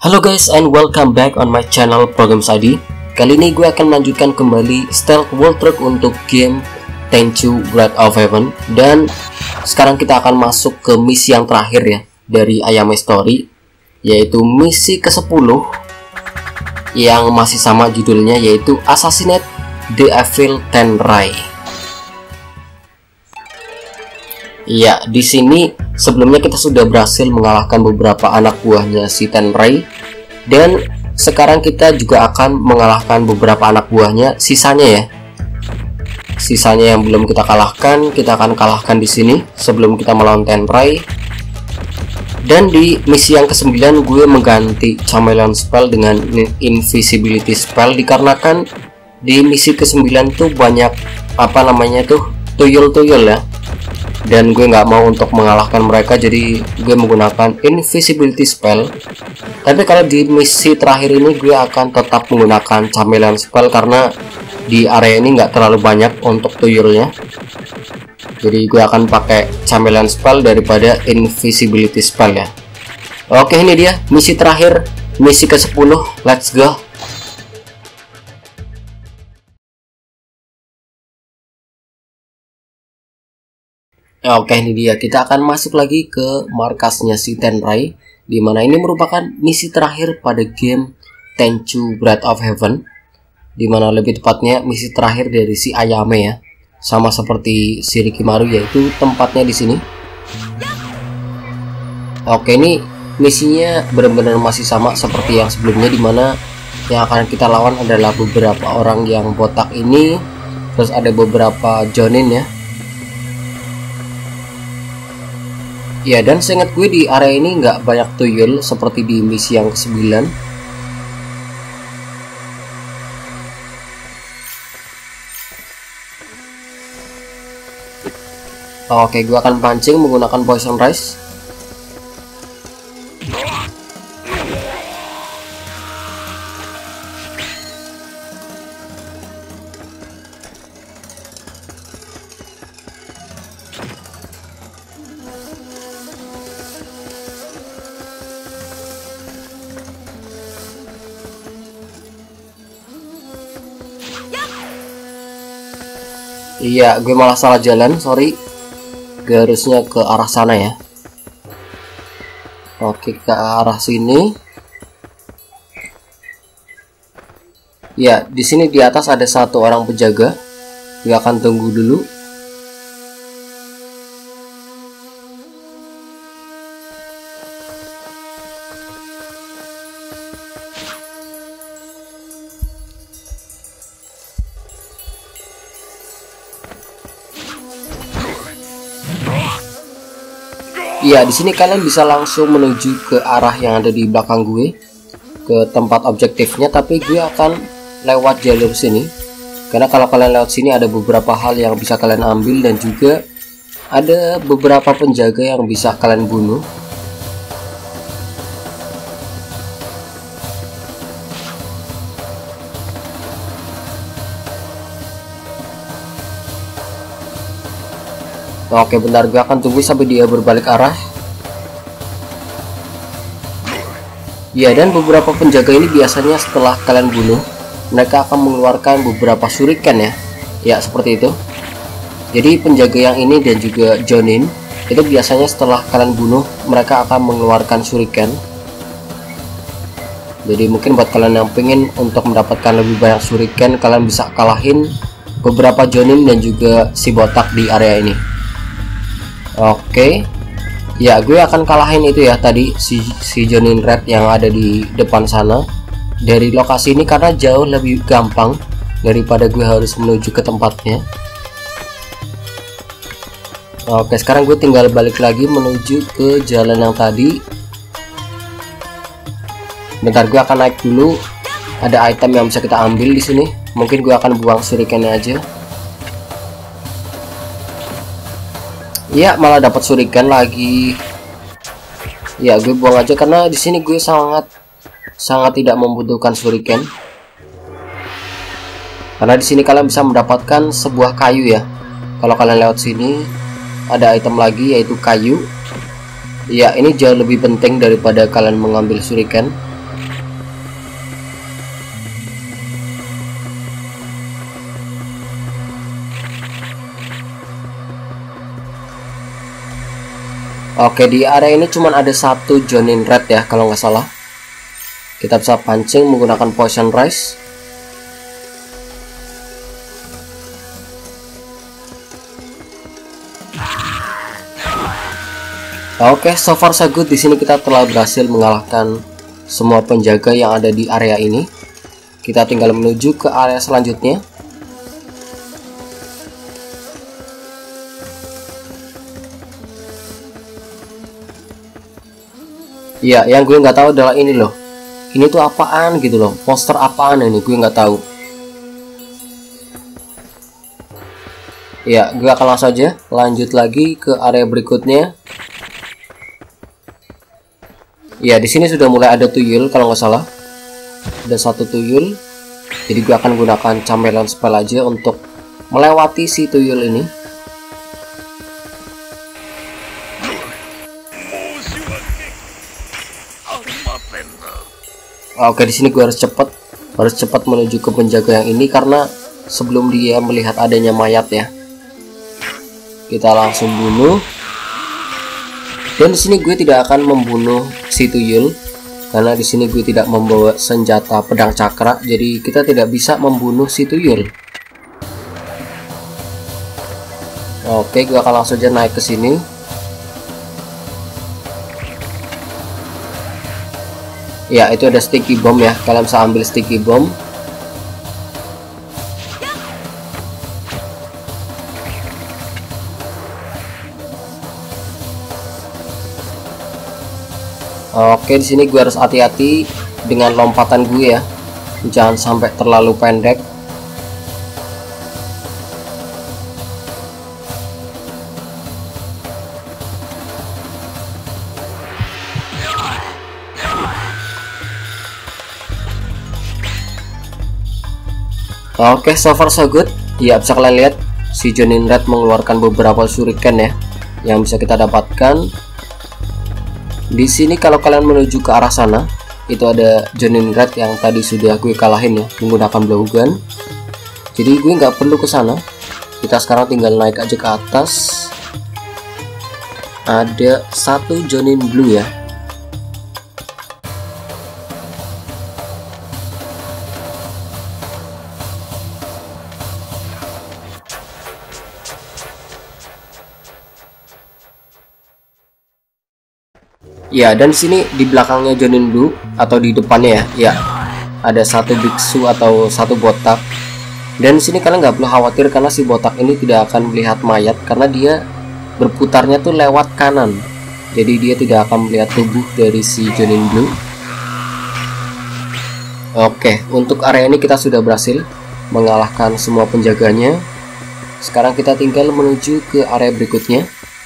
Halo guys, and welcome back on my channel Programs ID. Kali ini gue akan melanjutkan kembali Stealth World Truck untuk game Tenchu Breath of Heaven. Dan sekarang kita akan masuk ke misi yang terakhir ya dari Ayame Story, yaitu misi ke-10 yang masih sama judulnya, yaitu Assassinate the Evil Tenrai. Ya, di sini sebelumnya kita sudah berhasil mengalahkan beberapa anak buahnya si Tenrai, dan sekarang kita juga akan mengalahkan beberapa anak buahnya sisanya ya. Sisanya yang belum kita kalahkan, kita akan kalahkan di sini sebelum kita melawan Tenrai. Dan di misi yang ke-9 gue mengganti Chameleon Spell dengan Invisibility Spell, dikarenakan di misi ke-9 tuh banyak tuyul-tuyul ya. Dan gue nggak mau untuk mengalahkan mereka, jadi gue menggunakan Invisibility Spell. Tapi kalau di misi terakhir ini gue akan tetap menggunakan Chameleon Spell, karena di area ini nggak terlalu banyak untuk tuyulnya. Jadi gue akan pakai Chameleon Spell daripada Invisibility Spell ya. Oke, ini dia misi terakhir, misi ke-10. Let's go. Oke, ini dia, kita akan masuk lagi ke markasnya si Tenrai, dimana ini merupakan misi terakhir pada game Tenchu Breath of Heaven, dimana lebih tepatnya misi terakhir dari si Ayame ya, sama seperti si Rikimaru, yaitu tempatnya di sini. Oke, ini misinya benar-benar masih sama seperti yang sebelumnya, dimana yang akan kita lawan adalah beberapa orang yang botak ini, terus ada beberapa Jonin ya. Ya, dan seingat gue di area ini nggak banyak tuyul seperti di misi yang ke-9. Oke, gue akan pancing menggunakan Poison Rise. Iya, gue malah salah jalan, sorry. Gue harusnya ke arah sana ya. Oke, ke arah sini. Ya, di sini di atas ada satu orang penjaga. Gue akan tunggu dulu. Iya, di sini kalian bisa langsung menuju ke arah yang ada di belakang gue, ke tempat objektifnya. Tapi gue akan lewat jalur sini, karena kalau kalian lewat sini ada beberapa hal yang bisa kalian ambil, dan juga ada beberapa penjaga yang bisa kalian bunuh. Oke, bentar, gue akan tunggu sampai dia berbalik arah. Ya, dan beberapa penjaga ini biasanya setelah kalian bunuh, mereka akan mengeluarkan beberapa shuriken ya. Ya, seperti itu. Jadi penjaga yang ini dan juga Jonin itu biasanya setelah kalian bunuh, mereka akan mengeluarkan shuriken. Jadi mungkin buat kalian yang pengen untuk mendapatkan lebih banyak shuriken, kalian bisa kalahin beberapa Jonin dan juga si botak di area ini. Oke, ya gue akan kalahin itu ya tadi si Jonin Red yang ada di depan sana dari lokasi ini, karena jauh lebih gampang daripada gue harus menuju ke tempatnya. Oke, sekarang gue tinggal balik lagi menuju ke jalan yang tadi. Bentar, gue akan naik dulu. Ada item yang bisa kita ambil di sini. Mungkin gue akan buang shurikennya aja. Ya, malah dapat shuriken lagi. Ya, gue buang aja karena di sini gue sangat tidak membutuhkan shuriken. Karena di sini kalian bisa mendapatkan sebuah kayu ya. Kalau kalian lewat sini ada item lagi, yaitu kayu. Ya, ini jauh lebih penting daripada kalian mengambil shuriken. Oke, di area ini cuman ada satu Jonin Red ya kalau nggak salah. Kita bisa pancing menggunakan Poison Rice. Oke, so far so good. Di sini kita telah berhasil mengalahkan semua penjaga yang ada di area ini. Kita tinggal menuju ke area selanjutnya. Ya, yang gue nggak tahu adalah ini loh. Ini tuh apaan gitu loh? Poster apaan ini? Gue nggak tahu. Ya, gue akan langsung aja lanjut lagi ke area berikutnya. Ya, di sini sudah mulai ada tuyul kalau nggak salah. Ada satu tuyul. Jadi gue akan gunakan Chameleon Spell aja untuk melewati si tuyul ini. Oke, di sini gue harus cepat menuju ke penjaga yang ini karena sebelum dia melihat adanya mayat ya. Kita langsung bunuh. Dan di sini gue tidak akan membunuh si tuyul karena di sini gue tidak membawa senjata pedang cakra, jadi kita tidak bisa membunuh si tuyul. Oke, gue akan langsung aja naik ke sini. Ya, itu ada sticky bomb ya. Kalian bisa ambil sticky bomb. Oke, di sini gue harus hati-hati dengan lompatan gue ya. Jangan sampai terlalu pendek. Oke, so far so good. Ya, bisa kalian lihat si Jonin Red mengeluarkan beberapa shuriken ya yang bisa kita dapatkan. Di sini kalau kalian menuju ke arah sana, itu ada Jonin Red yang tadi sudah gue kalahin ya menggunakan blowgun. Jadi gue nggak perlu ke sana. Kita sekarang tinggal naik aja ke atas. Ada satu Jonin Blue ya. Ya, dan sini di belakangnya Jonin Blue atau di depannya ya, ada satu biksu atau satu botak. Dan sini kalian nggak perlu khawatir karena si botak ini tidak akan melihat mayat karena dia berputarnya tuh lewat kanan. Jadi dia tidak akan melihat tubuh dari si Jonin Blue. Oke, untuk area ini kita sudah berhasil mengalahkan semua penjaganya. Sekarang kita tinggal menuju ke area berikutnya.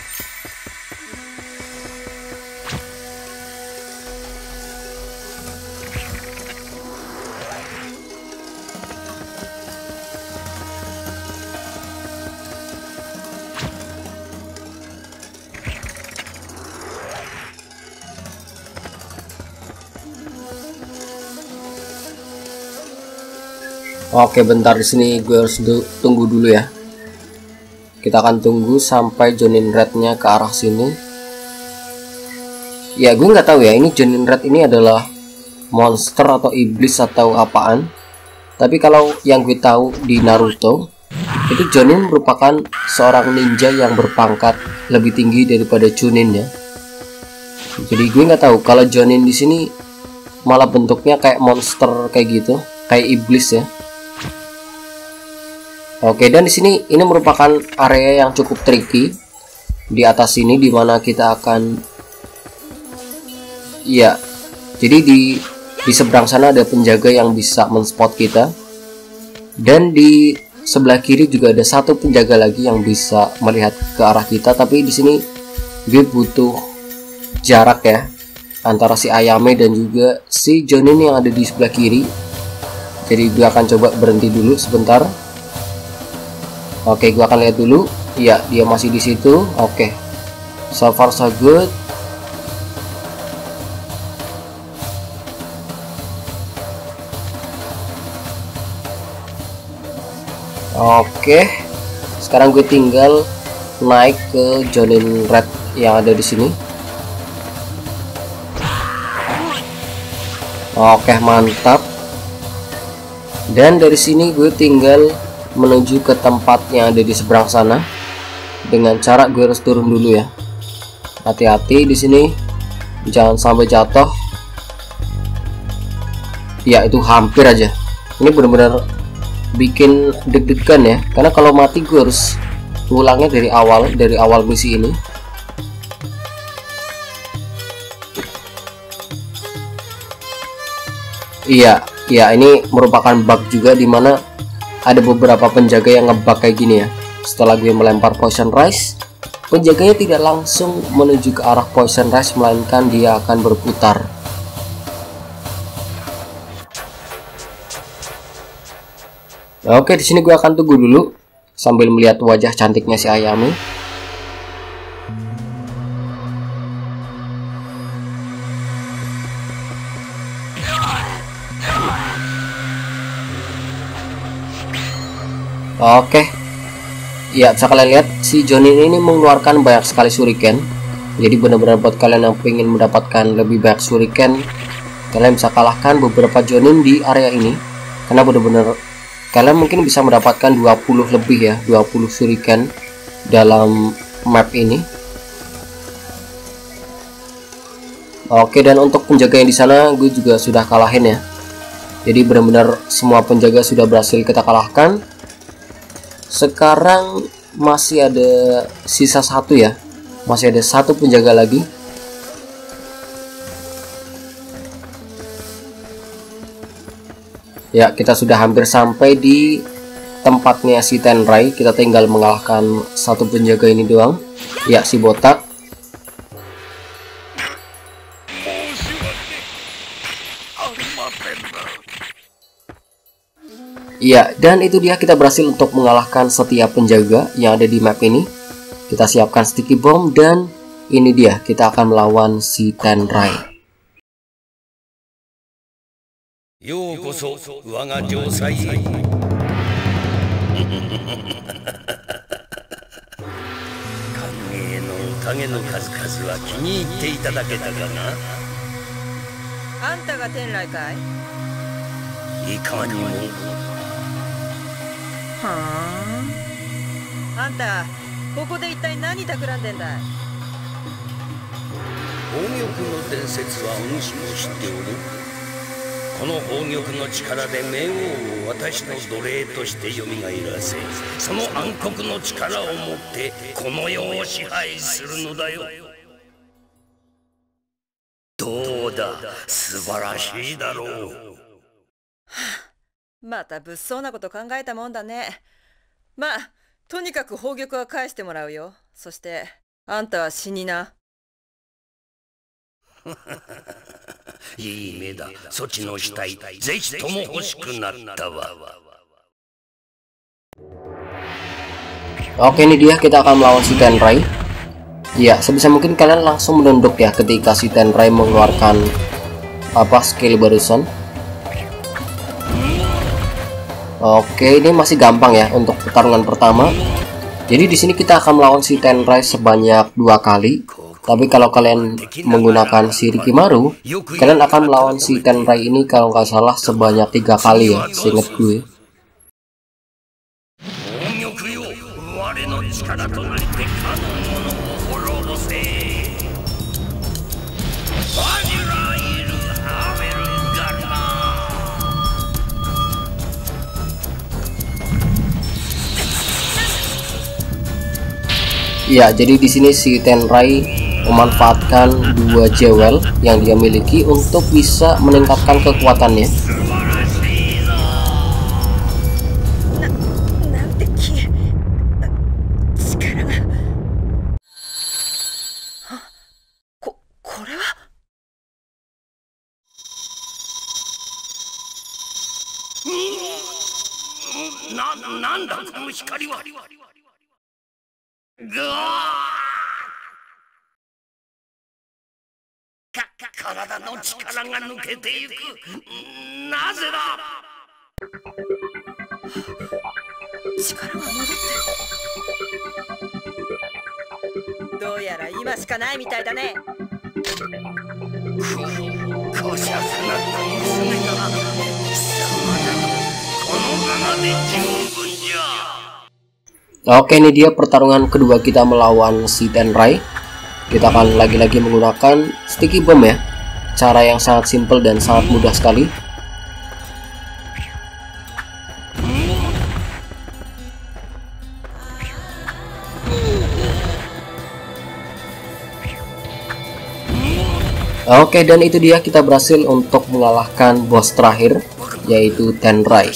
Oke, bentar, di sini gue harus tunggu dulu ya. Kita akan tunggu sampai Jonin Red-nya ke arah sini. Ya, gue nggak tahu ya ini Jonin Red ini adalah monster atau iblis atau apaan. Tapi kalau yang gue tahu di Naruto, itu Jonin merupakan seorang ninja yang berpangkat lebih tinggi daripada Chunin ya. Jadi gue nggak tahu kalau Jonin di sini malah bentuknya kayak monster kayak gitu, kayak iblis ya. Oke, dan di sini ini merupakan area yang cukup tricky. Di atas sini dimana kita akan, ya, jadi di seberang sana ada penjaga yang bisa men-spot kita, dan di sebelah kiri juga ada satu penjaga lagi yang bisa melihat ke arah kita. Tapi di sini gue butuh jarak ya antara si Ayame dan juga si Jonin yang ada di sebelah kiri. Jadi gue akan coba berhenti dulu sebentar. Oke, gue akan lihat dulu. Iya, dia masih di situ. Oke, so far so good. Oke, sekarang gue tinggal naik ke Jonin Red yang ada di sini. Oke, mantap. Dan dari sini gue tinggal menuju ke tempat yang ada di seberang sana. Dengan cara gue harus turun dulu ya. Hati-hati di sini, jangan sampai jatuh. Ya, itu hampir aja. Ini benar-benar bikin deg-degan ya, karena kalau mati gue harus ulangnya dari awal misi ini. Iya, ini merupakan bug juga, dimana ada beberapa penjaga yang ngebug kayak gini ya. Setelah gue melempar poison rice, penjaganya tidak langsung menuju ke arah poison rice, melainkan dia akan berputar. Oke, di sini gue akan tunggu dulu sambil melihat wajah cantiknya si Ayame. Oke, ya bisa kalian lihat si Jonin ini mengeluarkan banyak sekali shuriken. Jadi benar-benar buat kalian yang ingin mendapatkan lebih banyak shuriken, kalian bisa kalahkan beberapa Jonin di area ini, karena benar-benar kalian mungkin bisa mendapatkan 20 lebih ya, 20 shuriken dalam map ini. Oke, dan untuk penjaga yang di sana gue juga sudah kalahin ya. Jadi benar-benar semua penjaga sudah berhasil kita kalahkan. Sekarang masih ada sisa satu ya, masih ada satu penjaga lagi. Ya, kita sudah hampir sampai di tempatnya si Tenrai. Kita tinggal mengalahkan satu penjaga ini doang. Ya, si botak. Iya, dan itu dia, kita berhasil untuk mengalahkan setiap penjaga yang ada di map ini. Kita siapkan sticky bomb dan ini dia, kita akan melawan si Tenrai. Oke, ini dia, kita akan melawan si Tenrai. Ya, sebisa mungkin kalian langsung menunduk ya ketika si Tenrai mengeluarkan skill barusan. Oke, ini masih gampang ya untuk pertarungan pertama. Jadi di sini kita akan melawan si Tenrai sebanyak 2 kali. Tapi kalau kalian menggunakan si Rikimaru, kalian akan melawan si Tenrai ini kalau nggak salah sebanyak 3 kali ya, seinget gue. Ya, jadi di sini si Tenrai memanfaatkan 2 jewel yang dia miliki untuk bisa meningkatkan kekuatannya. うやら今しかないみたいだね。 Oke, ini dia pertarungan kedua kita melawan si Tenrai. Kita akan lagi-lagi menggunakan sticky bomb ya. Cara yang sangat simple dan sangat mudah sekali. Oke, dan itu dia, kita berhasil untuk mengalahkan bos terakhir, yaitu Tenrai.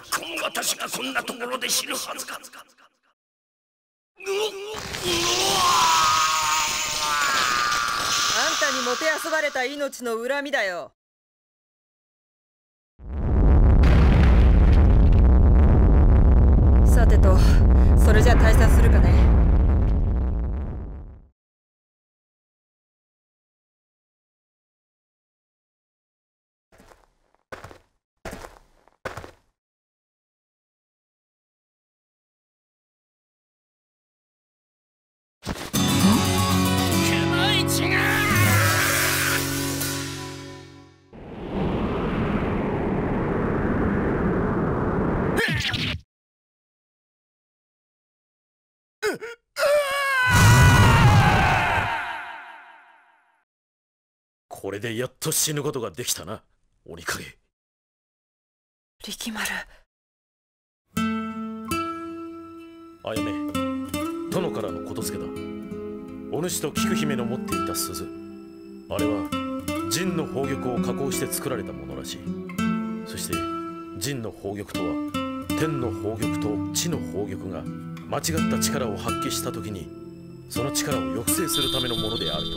あやめ、殿からのことづけだ。お主と菊姫の持っていた鈴、あれは陣の宝玉を加工して作られたものらしい。そして陣の宝玉とは天の宝玉と地の宝玉が間違った力を発揮した時にその力を抑制するためのものであるとの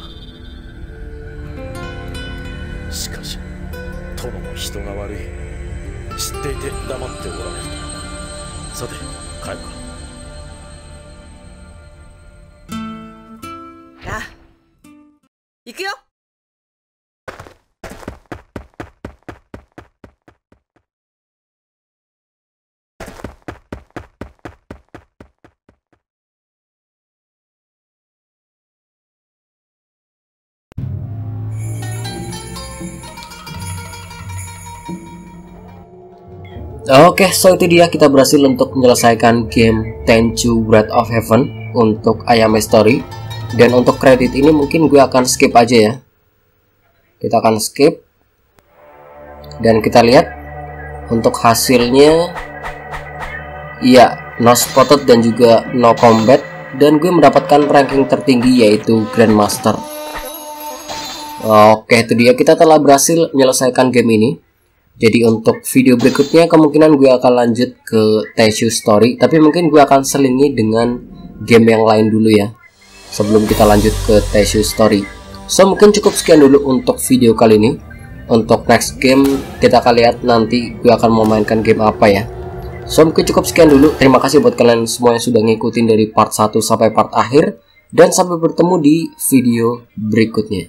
ことだ。しかし殿も人が悪い。知っていて黙っておられると。さて帰るか。 行くよ。 Oke, so itu dia, kita berhasil untuk menyelesaikan game Tenchu Breath of Heaven untuk Ayame Story. Dan untuk kredit ini mungkin gue akan skip aja ya. Kita akan skip. Dan kita lihat untuk hasilnya. Iya, no spotted dan juga no combat. Dan gue mendapatkan ranking tertinggi yaitu Grandmaster. Oke, itu dia, kita telah berhasil menyelesaikan game ini. Jadi untuk video berikutnya kemungkinan gue akan lanjut ke Tenchu Story. Tapi mungkin gue akan selingi dengan game yang lain dulu ya, sebelum kita lanjut ke Tenchu Story. So mungkin cukup sekian dulu untuk video kali ini. Untuk next game kita akan lihat nanti gue akan memainkan game apa ya. So mungkin cukup sekian dulu. Terima kasih buat kalian semua yang sudah ngikutin dari part 1 sampai part akhir. Dan sampai bertemu di video berikutnya.